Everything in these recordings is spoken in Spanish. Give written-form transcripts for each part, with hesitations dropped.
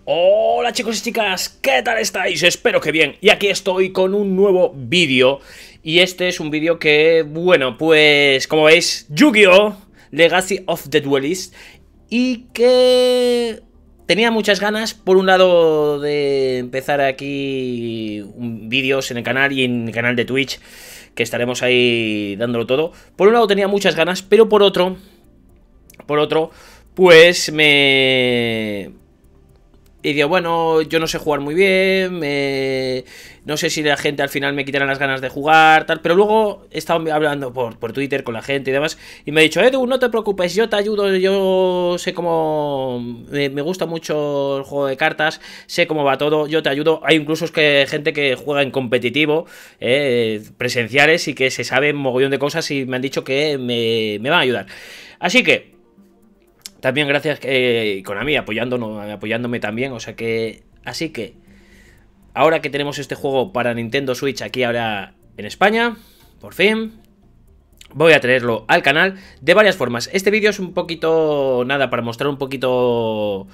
Hola chicos y chicas, ¿qué tal estáis? Espero que bien. Y aquí estoy con un nuevo vídeo. Y este es un vídeo que, bueno, pues como veis, Yu-Gi-Oh! Legacy of the Duelist. Y que tenía muchas ganas, por un lado, de empezar aquí vídeos en el canal y en el canal de Twitch, que estaremos ahí dándolo todo. Por un lado tenía muchas ganas, pero por otro, pues y digo, bueno, yo no sé jugar muy bien, no sé si la gente al final me quitará las ganas de jugar, tal. Pero luego he estado hablando por Twitter con la gente y demás, y me ha dicho, Edu, no te preocupes, yo te ayudo, yo sé cómo... Me gusta mucho el juego de cartas, sé cómo va todo, yo te ayudo. Hay incluso gente que juega en competitivo, presenciales, y que se sabe un mogollón de cosas y me han dicho que me van a ayudar. Así que... también gracias Konami apoyándome también, o sea que... así que... ahora que tenemos este juego para Nintendo Switch aquí ahora en España, por fin, voy a traerlo al canal de varias formas. Este vídeo es un poquito... nada, para mostrar un poquito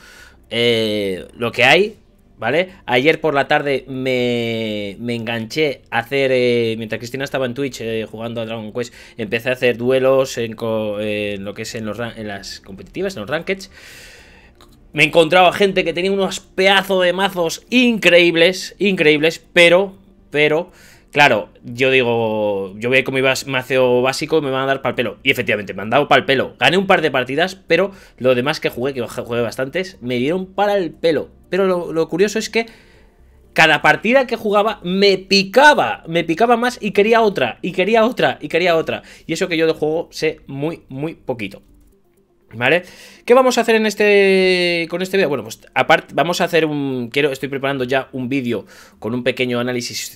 lo que hay, ¿vale? Ayer por la tarde me enganché a hacer, mientras Cristina estaba en Twitch jugando a Dragon Quest, empecé a hacer duelos en lo que es en las competitivas, en los rankeds. Me encontraba gente que tenía unos pedazos de mazos increíbles, pero, claro, yo digo, yo voy con mi mazo básico y me van a dar pa'l pelo. Y efectivamente, me han dado pa'l pelo. Gané un par de partidas, pero lo demás que jugué bastantes, me dieron para el pelo. Pero lo curioso es que cada partida que jugaba me picaba más y quería otra, y quería otra. Y eso que yo de juego sé muy poquito. ¿Vale? ¿Qué vamos a hacer con este vídeo? Bueno, pues aparte vamos a hacer estoy preparando ya un vídeo con un pequeño análisis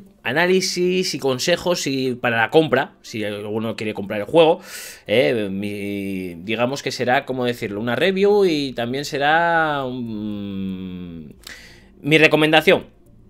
y consejos para la compra, si alguno quiere comprar el juego. Digamos que será, ¿cómo decirlo? Una review, y también será mi recomendación,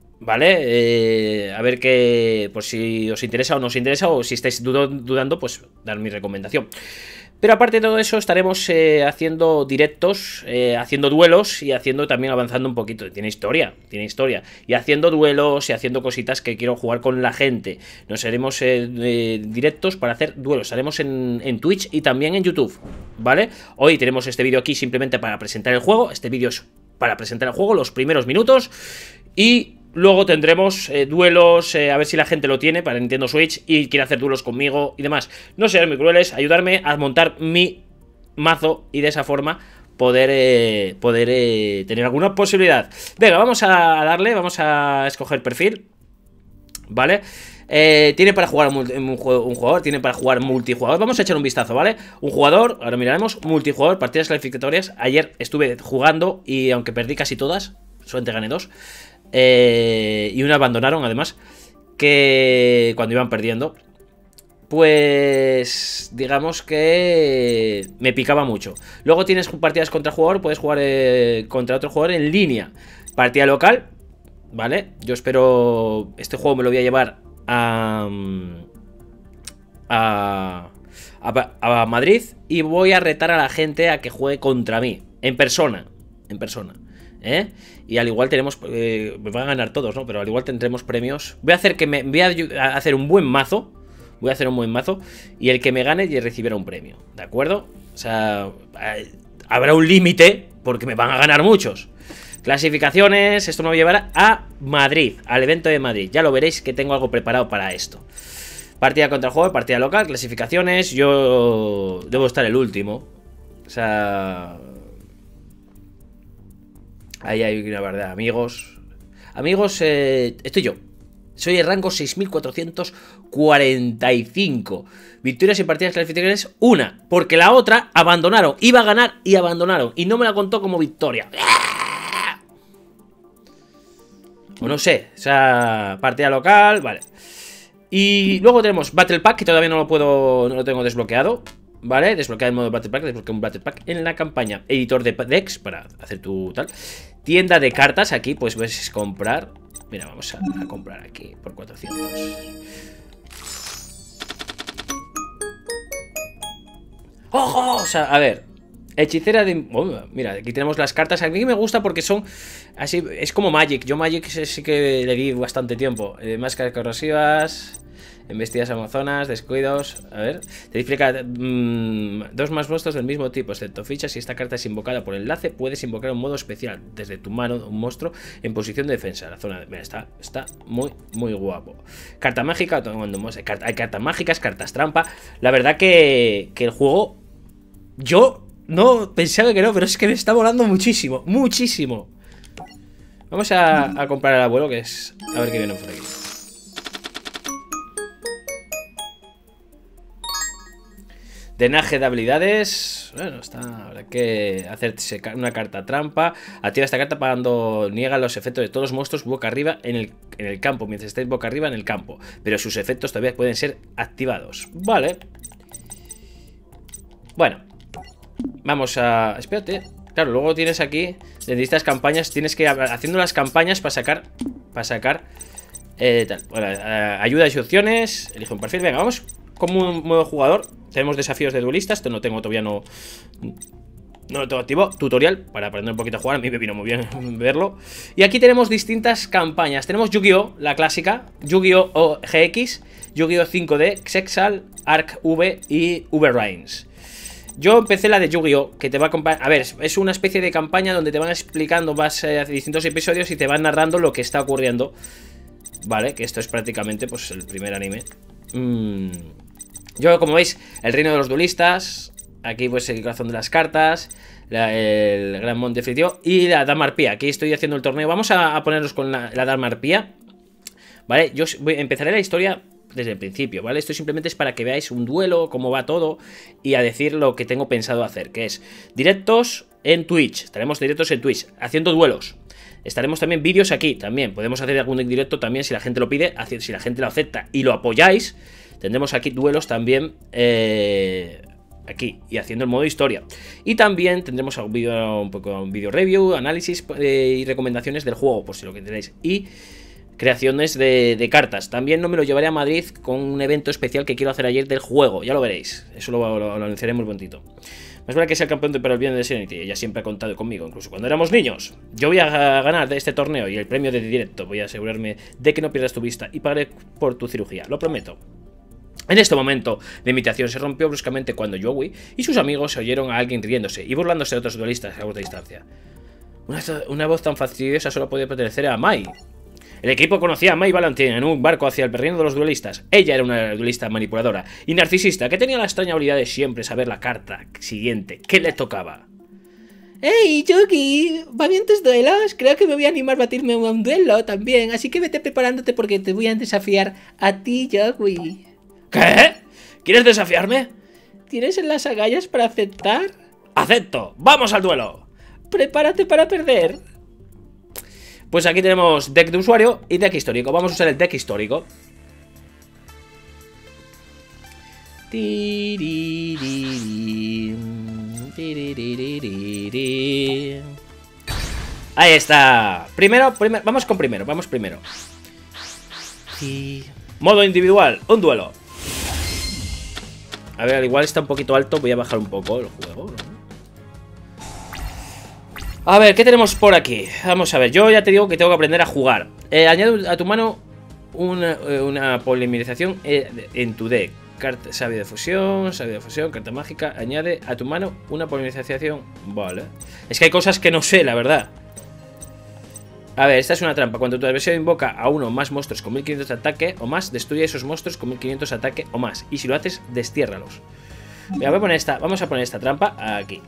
¿vale? A ver qué, por si os interesa o no os interesa, o si estáis dudando, pues dar mi recomendación. Pero aparte de todo eso, estaremos haciendo directos, haciendo duelos y también avanzando un poquito. Tiene historia. Y haciendo duelos y haciendo cositas que quiero jugar con la gente. Nos haremos directos para hacer duelos. Haremos en Twitch y también en YouTube, ¿vale? Hoy tenemos este vídeo aquí simplemente para presentar el juego. Este vídeo es para presentar el juego, los primeros minutos. Y... luego tendremos duelos, a ver si la gente lo tiene para Nintendo Switch y quiere hacer duelos conmigo y demás. No sean muy crueles, ayudarme a montar mi mazo y de esa forma poder tener alguna posibilidad. Venga, vamos a darle, vamos a escoger perfil, ¿vale? Tiene para jugar un jugador, tiene para jugar multijugador. Vamos a echar un vistazo, ¿vale? Un jugador, ahora miraremos, multijugador, partidas clasificatorias. Ayer estuve jugando y aunque perdí casi todas, solamente gané 2. Y una abandonaron además, que cuando iban perdiendo, pues digamos que me picaba mucho. Luego tienes partidas contra jugador, puedes jugar contra otro jugador en línea. Partida local, ¿vale? Yo espero, este juego me lo voy a llevar a Madrid, y voy a retar a la gente a que juegue contra mí, en persona. Y al igual tenemos, me van a ganar todos, ¿no? Pero al igual tendremos premios. Voy a hacer un buen mazo. Y el que me gane recibirá un premio, ¿de acuerdo? O sea, habrá un límite, porque me van a ganar muchos. Clasificaciones, esto me va a llevar a Madrid, al evento de Madrid. Ya lo veréis que tengo algo preparado para esto. Partida contra el juego, partida local, clasificaciones. Yo debo estar el último. O sea... ahí hay una verdad, amigos. Estoy yo. Soy el rango 6445. Victorias y partidas clasificatorias, una. Porque la otra abandonaron. Iba a ganar y abandonaron. Y no me la contó como victoria. O no sé. O sea, partida local, vale. Y luego tenemos Battle Pack, que todavía no lo tengo desbloqueado. ¿Vale? Desbloquear el modo Battle Pack, desbloquear un Battle Pack en la campaña. Editor de decks para hacer tu tal. Tienda de cartas, aquí pues puedes comprar. Mira, vamos a comprar aquí por 400. ¡Ojo! O sea, a ver, Hechicera de... Oh, mira, aquí tenemos las cartas. A mí me gusta porque son así, es como Magic. Yo Magic sí que le di bastante tiempo. Máscaras corrosivas, embestidas amazonas, descuidos. A ver, te explica dos más monstruos del mismo tipo, excepto fichas. Si esta carta es invocada por enlace, puedes invocar un modo especial desde tu mano un monstruo en posición de defensa. La zona de... Mira, está muy, muy guapo. Carta mágica, hay cartas mágicas, cartas trampa. La verdad que el juego... Yo... No, pensaba que no, pero es que me está volando muchísimo. Muchísimo. Vamos a comprar al abuelo, que es... A ver qué viene por aquí. Drenaje de habilidades. Bueno, está... Habrá que hacerse una carta trampa. Activa esta carta pagando... Niega los efectos de todos los monstruos boca arriba en el campo. Mientras estéis boca arriba en el campo. Pero sus efectos todavía pueden ser activados. Vale. Bueno. Vamos a... Espérate. Claro, luego tienes aquí de distintas campañas. Tienes que ir haciendo las campañas para sacar... tal. Bueno, ayuda y opciones. Elige un perfil. Venga, vamos como un modo jugador. Tenemos desafíos de duelistas. Esto no tengo todavía, no lo tengo activo. Tutorial para aprender un poquito a jugar. A mí me vino muy bien verlo. Y aquí tenemos distintas campañas. Tenemos Yu-Gi-Oh! La clásica. Yu-Gi-Oh! GX. Yu-Gi-Oh! 5D. Xexal. Arc V y V-Rains. Yo empecé la de Yu-Gi-Oh! Que te va a acompañar. A ver, es una especie de campaña donde te van explicando, vas a distintos episodios y te van narrando lo que está ocurriendo. Vale, que esto es prácticamente pues el primer anime. Yo, como veis, el reino de los duelistas. Aquí pues el corazón de las cartas. El gran monte definitivo. Y la Dama Arpía. Aquí estoy haciendo el torneo. Vamos a ponernos con la Dama Arpía. Vale, yo empezaré la historia desde el principio, ¿vale? Esto simplemente es para que veáis un duelo, cómo va todo, y a decir lo que tengo pensado hacer, que es directos en Twitch. Estaremos directos en Twitch, haciendo duelos. Estaremos también vídeos aquí, también. Podemos hacer algún directo también si la gente lo pide, si la gente lo acepta y lo apoyáis. Tendremos aquí duelos también aquí, y haciendo el modo historia. Y también tendremos un vídeo review, análisis y recomendaciones del juego, por si lo que tenéis. Y creaciones de cartas. También no me lo llevaré a Madrid con un evento especial que quiero hacer ayer del juego. Ya lo veréis. Eso lo anunciaré muy prontito. Más vale que sea el campeón para el bien de Serenity. Ella siempre ha contado conmigo, incluso cuando éramos niños. Yo voy a ganar de este torneo y el premio de directo. Voy a asegurarme de que no pierdas tu vista y pagaré por tu cirugía. Lo prometo. En este momento, la invitación se rompió bruscamente cuando Joey y sus amigos oyeron a alguien riéndose y burlándose de otros duelistas a corta distancia. Una voz tan fastidiosa solo podía pertenecer a Mai. El equipo conocía a Mai Valentine en un barco hacia el reino de los duelistas. Ella era una duelista manipuladora y narcisista que tenía la extraña habilidad de siempre saber la carta siguiente que le tocaba. ¡Hey, Yuki! ¿Va bien tus duelos? Creo que me voy a animar a batirme a un duelo también, así que vete preparándote porque te voy a desafiar a ti, Yuki. ¿Qué? ¿Quieres desafiarme? ¿Tienes las agallas para aceptar? ¡Acepto! ¡Vamos al duelo! Prepárate para perder. Pues aquí tenemos deck de usuario y deck histórico. Vamos a usar el deck histórico. Ahí está. Vamos primero. Modo individual, un duelo. A ver, al igual está un poquito alto. Voy a bajar un poco el juego, ¿no? A ver, ¿qué tenemos por aquí? Vamos a ver, yo ya te digo que tengo que aprender a jugar. Añade a tu mano una polimerización en tu deck. Sabio de fusión, carta mágica. Añade a tu mano una polimerización. Vale. Es que hay cosas que no sé, la verdad. A ver, esta es una trampa. Cuando tu adversario invoca a uno o más monstruos con 1500 de ataque o más, destruye esos monstruos con 1500 de ataque o más. Y si lo haces, destiérralos. Vamos a poner esta trampa aquí.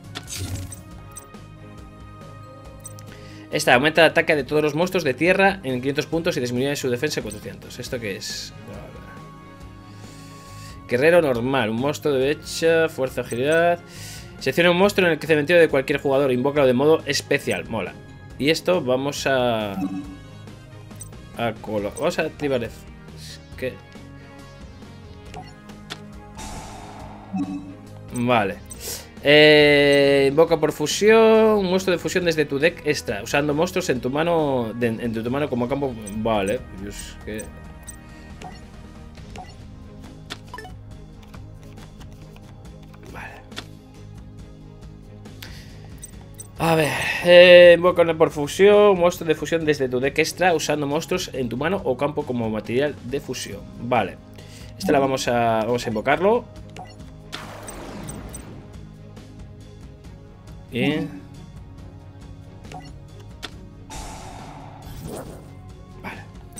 Esta aumenta el ataque de todos los monstruos de tierra en 500 puntos y disminuye su defensa en 400. ¿Esto qué es? Vale. Guerrero normal. Un monstruo de derecha, fuerza, agilidad. Selecciona un monstruo en el cementerio de cualquier jugador. Invócalo de modo especial. Mola. Y esto vamos a vamos a activar. ¿Qué? Vale. Invoca por fusión un monstruo de fusión desde tu deck extra, usando monstruos en tu mano tu mano como campo. Vale, Dios, que... Vale. A ver, invoca por fusión, monstruo de fusión desde tu deck extra usando monstruos en tu mano o campo como material de fusión. Vale, esta la vamos a invocarlo. Y... vale.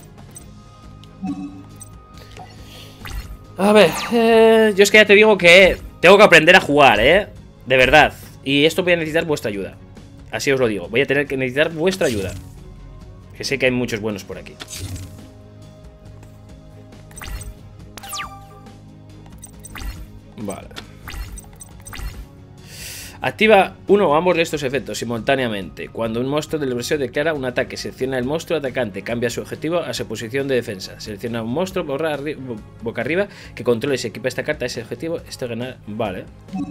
A ver, yo es que ya te digo que tengo que aprender a jugar, de verdad. Y esto voy a necesitar vuestra ayuda. Así os lo digo, voy a tener que necesitar vuestra ayuda. Que sé que hay muchos buenos por aquí. Vale. Activa uno o ambos de estos efectos simultáneamente. Cuando un monstruo del adversario declara un ataque, selecciona el monstruo atacante, cambia su objetivo a su posición de defensa. Selecciona un monstruo boca arriba que controle y se equipa esta carta a ese objetivo. Este ganar. Vale.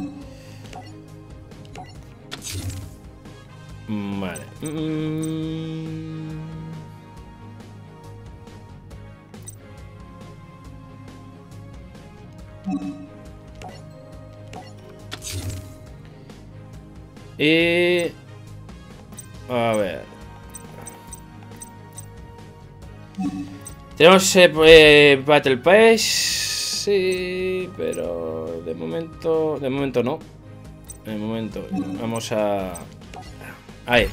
Vale. Y... a ver. Tenemos Battle Pass. Sí, pero de momento no. De momento vamos a... ahí.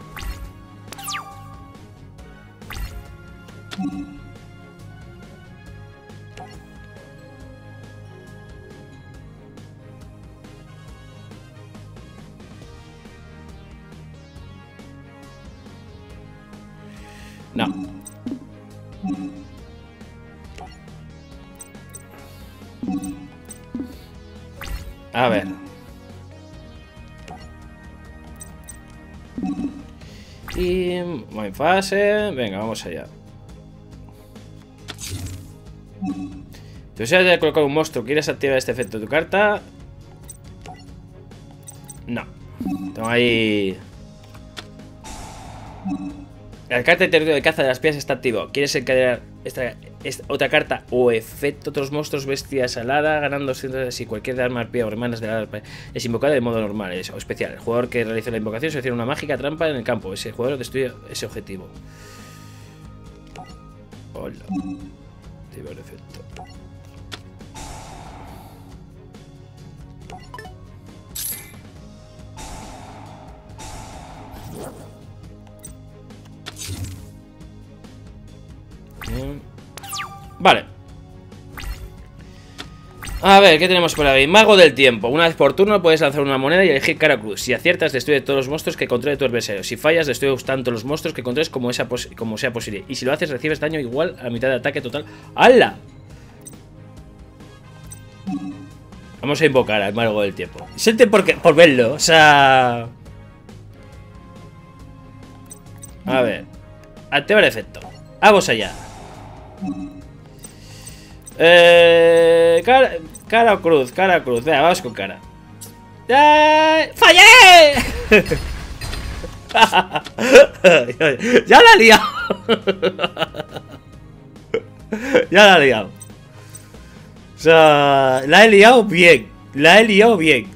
No. A ver. Y... muy fase. Venga, vamos allá. Si deseas de colocar un monstruo, ¿quieres activar este efecto de tu carta? No. Tengo ahí... la carta de territorio de caza de las piedras está activo. ¿Quieres encadenar esta otra carta o efecto? Otros monstruos, bestias alada, ganando si cualquier arma arpía o hermanas de la es invocada de modo normal o especial. El jugador que realiza la invocación selecciona una mágica trampa en el campo. Ese jugador destruye ese objetivo. Hola. Activar efecto. Vale. A ver, ¿qué tenemos por ahí? Mago del tiempo. Una vez por turno puedes lanzar una moneda y elegir cara o cruz. Si aciertas, destruye todos los monstruos que controle tu adversario. Si fallas, destruye tanto los monstruos que controles como sea posible. Y si lo haces, recibes daño igual a la mitad de ataque total. ¡Hala! Vamos a invocar al mago del tiempo. Siente por verlo, o sea... a ver. Activar efecto. Vamos allá. Cara o cruz, cara o cruz. Venga, vamos con cara. ¡Fallé! Ya la he liado. Ya la he liado. O sea, la he liado bien. La he liado bien.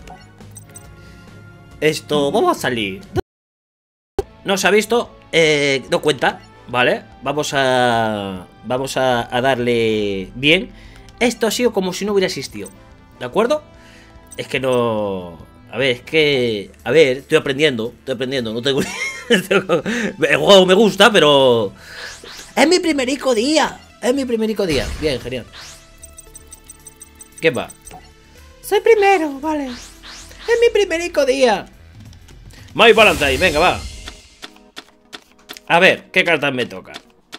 Esto, vamos a salir. No se ha visto. No cuenta. Vale, vamos a darle bien. Esto ha sido como si no hubiera existido. ¿De acuerdo? Es que no... a ver, es que... a ver, estoy aprendiendo. No tengo... el juego me gusta, pero... es mi primerico día. Bien, genial. ¿Qué va? Soy primero, vale. Es mi primerico día. My Valentine, venga, va. A ver, ¿qué cartas me toca?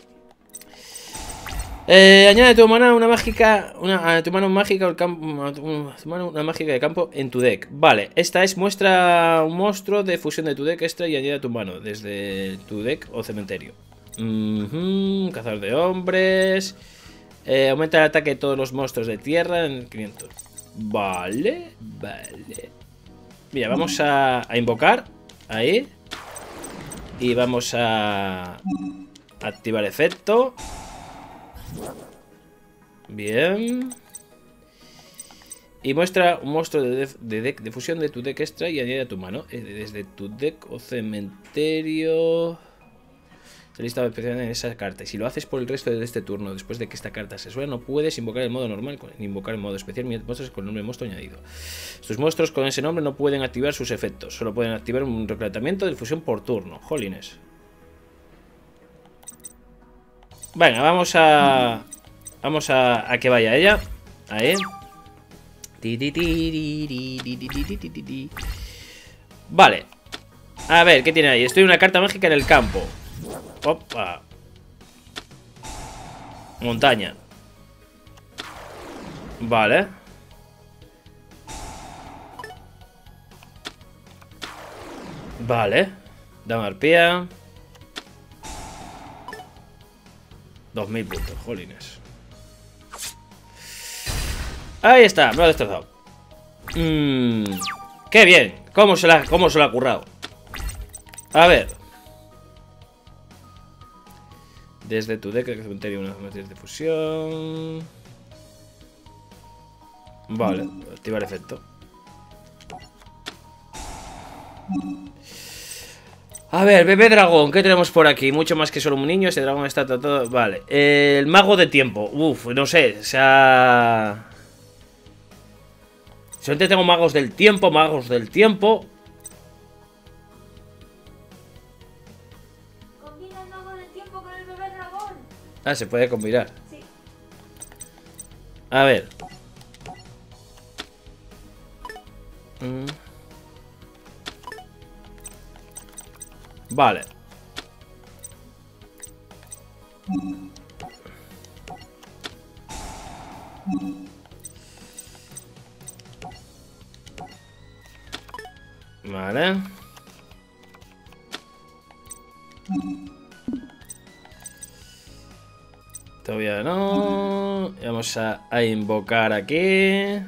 Añade a tu mano una mágica. A tu mano mágica una mágica de campo en tu deck. Vale, esta es muestra un monstruo de fusión de tu deck extra y añade a tu mano desde tu deck o cementerio. Cazador de hombres. Aumenta el ataque de todos los monstruos de tierra en 500. Vale. Mira, vamos a invocar. Ahí. Y vamos a activar efecto. Bien. Y muestra un monstruo de deck de fusión de tu deck extra y añade a tu mano. Desde tu deck o cementerio. Te lista especial en esa carta. Y si lo haces por el resto de este turno, después de que esta carta se suele, no puedes invocar el modo normal, ni invocar el modo especial, ni monstruos con el nombre de monstruo añadido. Tus monstruos con ese nombre no pueden activar sus efectos. Solo pueden activar un replanteamiento de fusión por turno. Jolines. Venga, vamos a que vaya ella. Ahí. Vale. A ver, ¿qué tiene ahí? Estoy en una carta mágica en el campo. Opa. Montaña. Vale. Vale. Dama arpía. 2000 puntos, jolines. Ahí está, me lo ha destrozado. Qué bien. ¿Cómo se la ha currado? A ver. Desde tu deck, cementerio, unas materias de fusión. Vale, activar efecto. A ver, bebé dragón, ¿qué tenemos por aquí? Mucho más que solo un niño, ese dragón está todo... Vale, el mago de tiempo. Uf, no sé, o sea... Solamente tengo magos del tiempo, Combina el mago del tiempo con el bebé dragón. Ah, se puede combinar. Sí. A ver. Vale. Vale. Todavía no. Vamos a invocar aquí.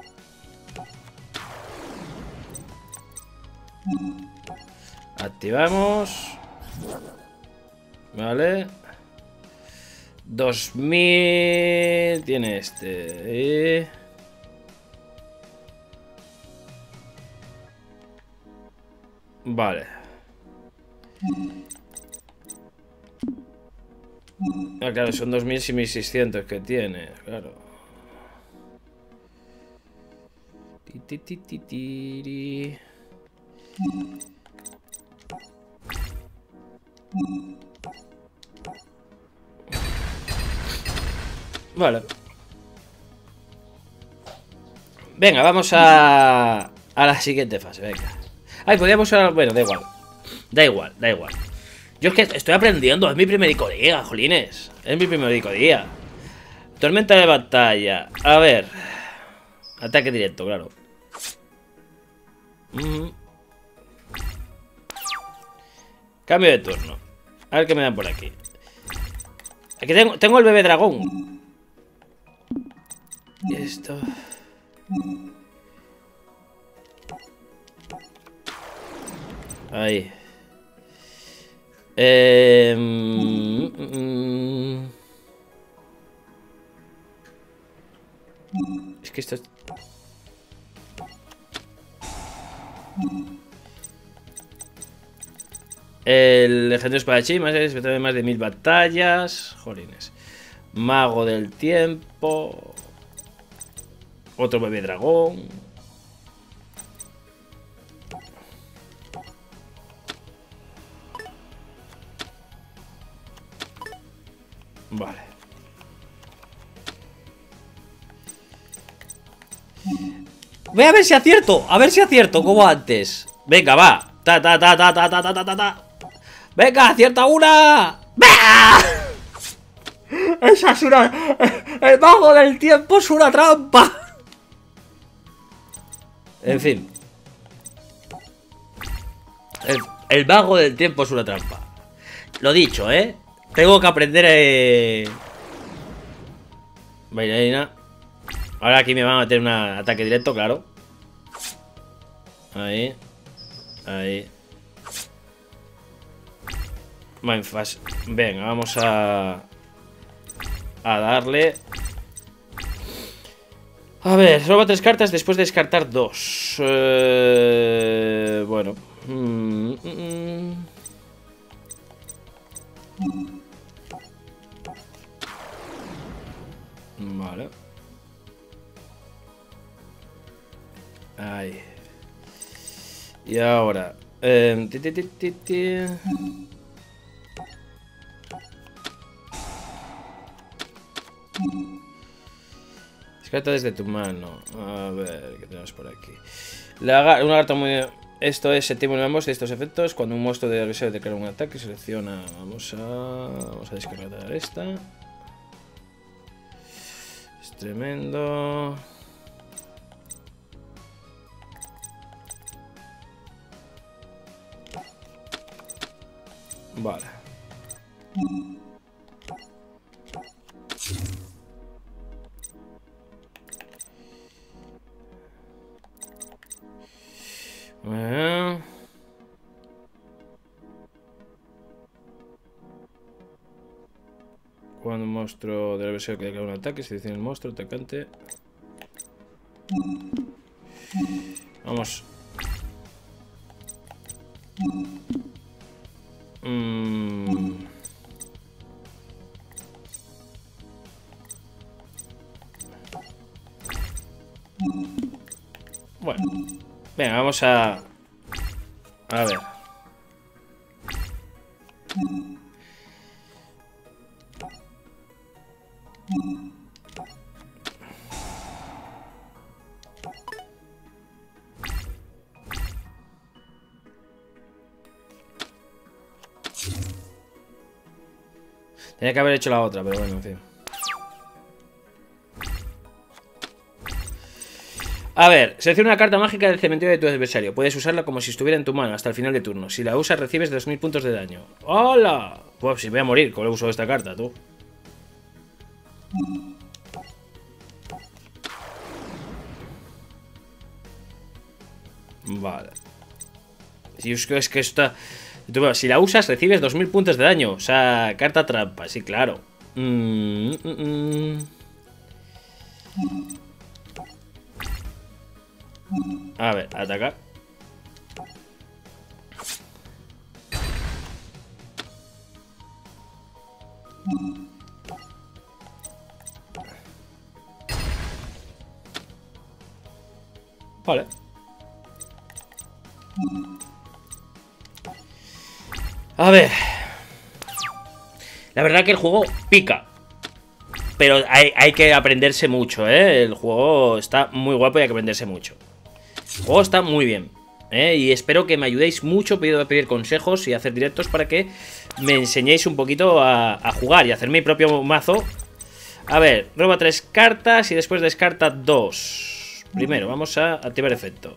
Activamos. Vale. 2000. Tiene este. Vale. Ah, claro, son 2000 y 1600 que tiene. Claro. Ti. Vale. Venga, vamos a la siguiente fase, venga. Ay, podríamos... Bueno, da igual. Yo es que estoy aprendiendo, es mi primer día, jolines. Es mi primer día. Tormenta de batalla. A ver. Ataque directo, claro. Cambio de turno. A ver qué me dan por aquí. Aquí tengo el bebé dragón. Y esto... Ahí. Es que esto es... El legendario espadachín, más de 1000 batallas. Jolines. Mago del tiempo. Otro bebé dragón. Vale. Voy a ver si acierto. A ver si acierto, como antes. Venga, va. Ta. Venga, acierta una. ¡Bah! Esa es una... El mago del tiempo es una trampa. En fin. El mago del tiempo es una trampa. Lo dicho, ¿eh? Tengo que aprender Bailarina. Ahora aquí me van a meter un ataque directo, claro. Ahí. Venga, vamos a darle. A ver, roba 3 cartas después de descartar 2. Bueno. Vale. Ahí. Y ahora. Descarta desde tu mano. A ver, ¿qué tenemos por aquí? Una carta muy... Esto es septiembre de ambos de estos efectos. Cuando un monstruo de adversario declara un ataque, selecciona. Vamos a descartar esta. Es tremendo. Vale. Cuando un monstruo del adversario que declara un ataque, selecciona el monstruo atacante. Vamos. Bueno. Venga, vamos a... A ver. Tenía que haber hecho la otra, pero bueno, en fin. A ver, selecciona una carta mágica del cementerio de tu adversario. Puedes usarla como si estuviera en tu mano hasta el final de turno. Si la usas, recibes 2000 puntos de daño. ¡Hola! Pues si voy a morir con el uso de esta carta, tú. Vale. Si es que esta... Si la usas, recibes 2000 puntos de daño. O sea, carta trampa, sí, claro. A ver, atacar. Vale. A ver. La verdad que el juego pica. Pero hay que aprenderse mucho, ¿eh? El juego está muy guapo y hay que aprenderse mucho. El juego está muy bien, ¿eh? Y espero que me ayudéis mucho. Pido pedir consejos y hacer directos para que me enseñéis un poquito a jugar y a hacer mi propio mazo. A ver, roba 3 cartas y después descarta 2. Primero, vamos a activar efecto.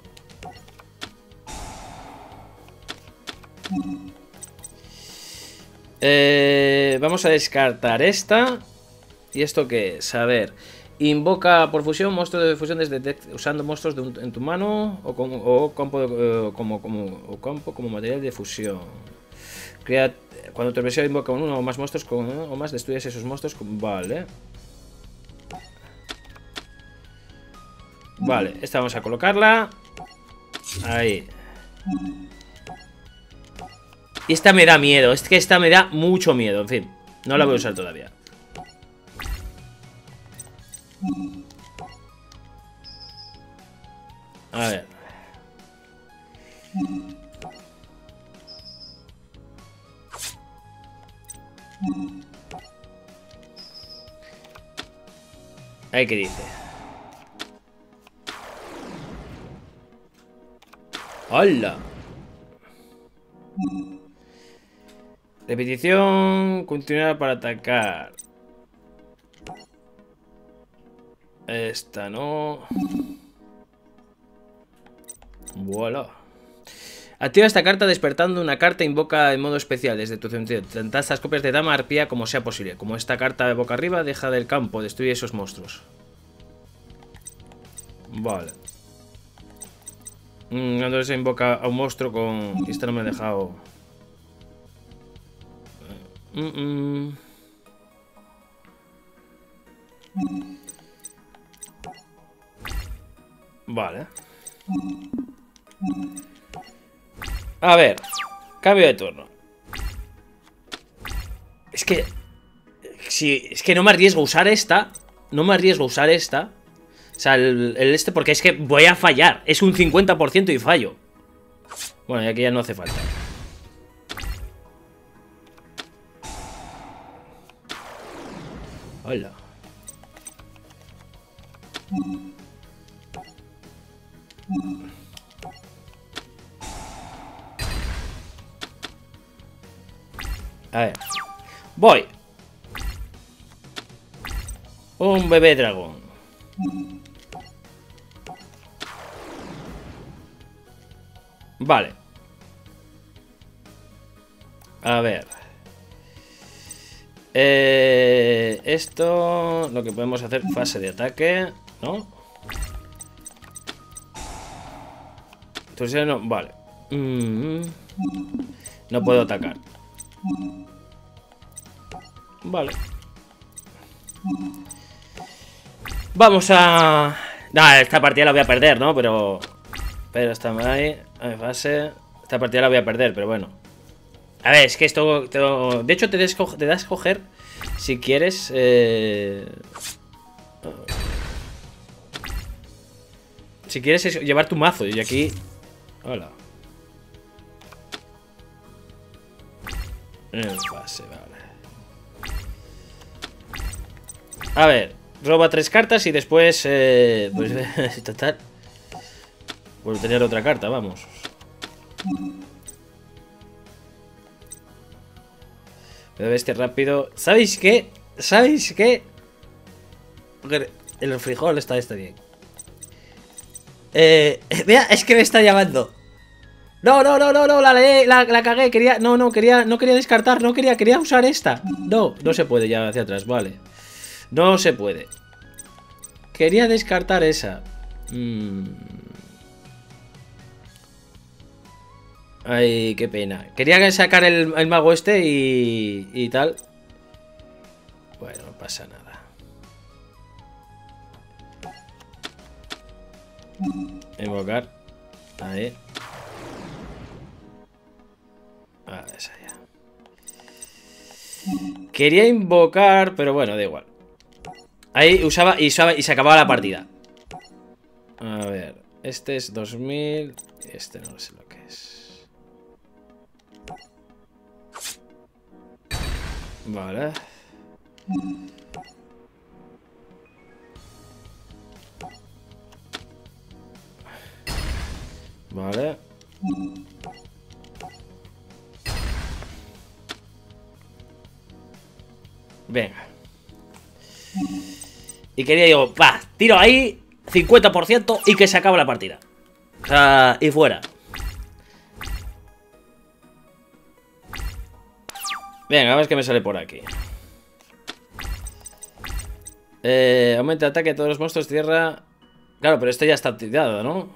Vamos a descartar esta. ¿Y esto qué es? A ver. Invoca por fusión monstruos de fusión desde usando monstruos en tu mano o campo como material de fusión. Crea, cuando tu adversario invoca uno o más monstruos o más, destruyes esos monstruos. Vale. Vale, esta vamos a colocarla. Ahí. Y esta me da miedo. Es que esta me da mucho miedo. En fin, no la voy a usar todavía. A ver. Ahí que dice. ¡Hala! Repetición. Continuar para atacar. Esta no. Voilà. Activa esta carta despertando una carta. Invoca en modo especial desde tu cementerio tantas copias de dama arpía como sea posible. Como esta carta de boca arriba, deja del campo. Destruye esos monstruos. Vale. Entonces se invoca a un monstruo con... Esta no me ha dejado... Vale. A ver. Cambio de turno. Es que... Sí, es que no me arriesgo a usar esta. No me arriesgo a usar esta. O sea, el este, porque es que voy a fallar. Es un 50% y fallo. Bueno, y aquí ya no hace falta. Hola. A ver. Voy. Un bebé dragón. Vale. A ver. Esto... Lo que podemos hacer, fase de ataque, ¿no? Entonces no... Vale. No puedo atacar. Vale. Vamos a... Nah, esta partida la voy a perder, ¿no? Pero está ahí. A mi fase. Esta partida la voy a perder, pero bueno. A ver, es que esto... De hecho, te da a escoger si quieres... Si quieres llevar tu mazo. Y aquí... Hola. En fase, vale. A ver, roba 3 cartas y después... pues total. Por tener otra carta, vamos. Bebe este rápido. ¿Sabéis qué? ¿Sabéis qué? El frijol está bien. Vea, es que me está llamando. No, la cagué, quería, no quería descartar, quería usar esta. No se puede ya hacia atrás, vale. No se puede. Quería descartar esa. Ay, qué pena. Quería sacar el mago este y tal. Bueno, no pasa nada. Invocar. Ahí. Esa ya. Quería invocar, pero bueno, da igual. Ahí usaba y se acababa la partida. A ver, este es 2000. Este no sé lo que es. Vale. Vale. Venga. Y quería, digo, va, tiro ahí 50% y que se acabe la partida. O sea, y fuera. Venga, a ver qué me sale por aquí. Aumenta el ataque de todos los monstruos de tierra. Claro, pero esto ya está tirado, ¿no?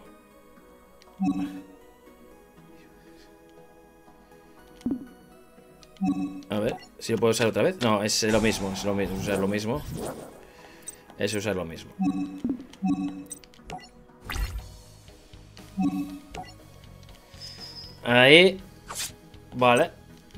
A ver, si lo puedo usar otra vez. No, es lo mismo, usar lo mismo. Es usar lo mismo. Ahí. Vale.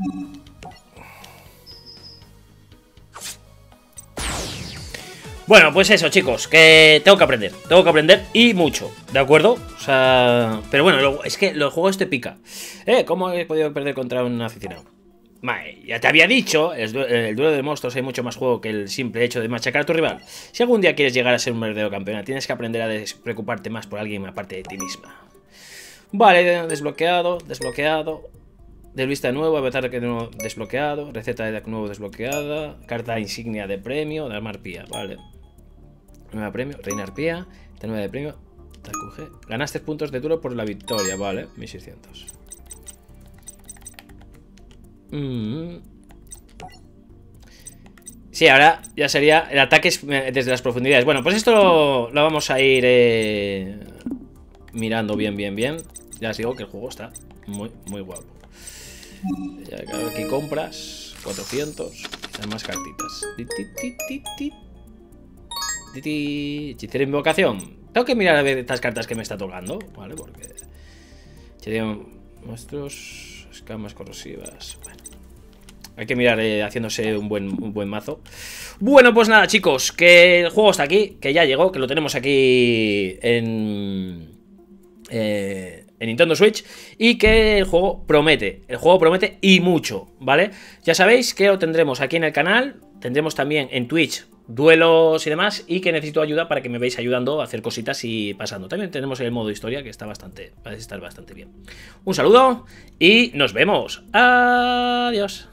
Bueno, pues eso, chicos, que tengo que aprender y mucho, ¿de acuerdo? O sea, pero bueno, es que el juego este pica. ¿Cómo he podido perder contra un aficionado? Ya te había dicho, el duelo de monstruos hay mucho más juego que el simple hecho de machacar a tu rival. Si algún día quieres llegar a ser un verdadero campeón, tienes que aprender a preocuparte más por alguien aparte de ti misma. Vale, desbloqueado. De vista nuevo, avatar que nuevo desbloqueado. Receta de nuevo desbloqueada. Carta insignia de premio. De arma arpía, vale. Nueva premio, reina arpía. Esta nueva de premio. TQG. Ganaste puntos de duro por la victoria, vale. 1600. Sí, ahora ya sería el ataque desde las profundidades. Bueno, pues esto lo vamos a ir mirando bien. Ya os digo que el juego está muy guapo. Ya, claro, aquí compras 400. Quizás más cartitas. Hechicero invocación. Tengo que mirar a ver estas cartas que me está tocando, ¿vale? Porque... serían monstruos, escamas corrosivas... Bueno, hay que mirar haciéndose un buen mazo. Bueno, pues nada, chicos, que el juego está aquí, que ya llegó, que lo tenemos aquí en Nintendo Switch, y que el juego promete y mucho, ¿vale? Ya sabéis que lo tendremos aquí en el canal, tendremos también en Twitch duelos y demás, y que necesito ayuda para que me veáis ayudando a hacer cositas y pasando. También tenemos el modo historia, que está parece estar bastante bien. Un saludo y nos vemos. Adiós.